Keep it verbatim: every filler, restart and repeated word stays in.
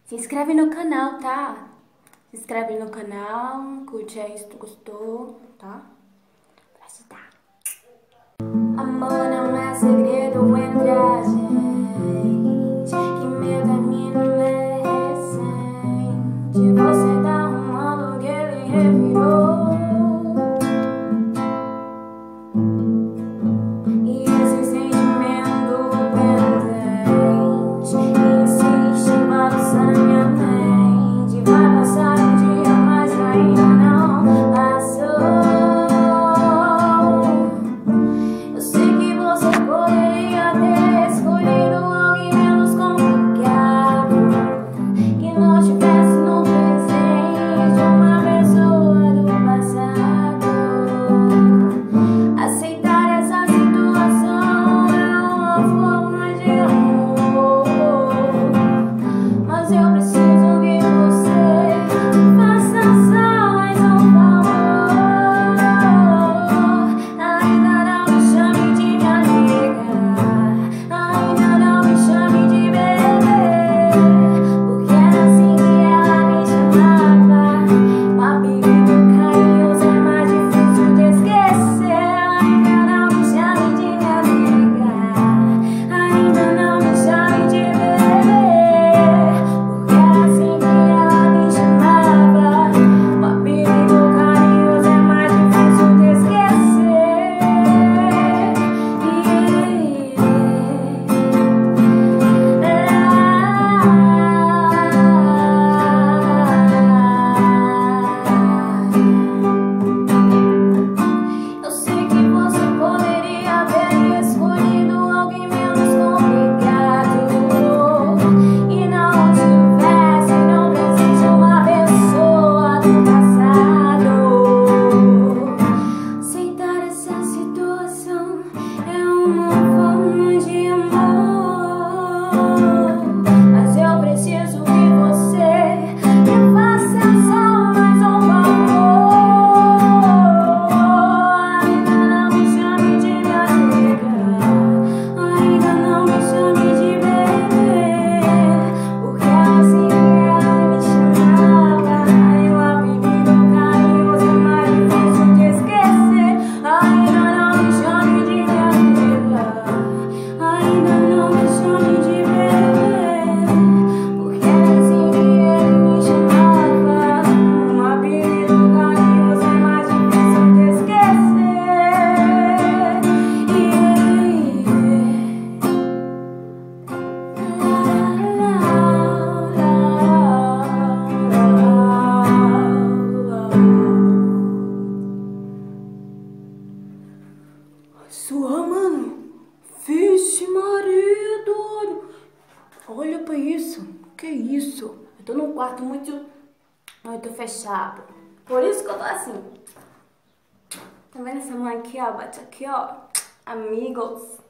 Se inscreve no canal, tá? Se inscreve no canal, curte aí se tu gostou, tá? Pra ajudar. Amor não é segredo entre a gente, que meu término é recente. Você tá arrumando o que ele revirou. E esse sentimento pendente insiste em balançar minha mente. Vai passar um dia, mas ainda não passou. Eu sei que você poderia ter escolhido alguém menos complicado, que não estivesse no presente uma pessoa do passado. Aceitar essa situação é uma forma de amor, mas eu preciso que você faça só mais um favor. Ainda não me chame de minha amiga, ainda não me chame de bebê, porque era assim que ela me chamava. O apelido carinhoso é mais difícil de esquecer. Ainda não me chame de minha amiga, ainda não me chame de bebê, porque era assim que ela me chamava. O apelido carinhoso é mais difícil de esquecer. Eu sei que você poderia ter escolhido alguém menos complicado e não tivesse no presente uma pessoa do passado. Aceitar essa situação é uma forma de amor, mas eu preciso que você me faça só mais um favor. Ainda não me chame de minha amiga, ainda não me chame de bebê, porque assim ela me chamava. E o apelido carinhoso é mais difícil de esquecer. Ainda não me chame de minha amiga, ainda não me chame de bebê, porque assim ele me chamava. Um apelido carinhoso é mais difícil de esquecer. Sua, mano. Vixe Maria, doido. Olha pra isso. Que isso? Eu tô num quarto muito, muito fechado. Por isso que eu tô assim. Tá vendo essa mão aqui, ó? Bate aqui, ó. Amigos.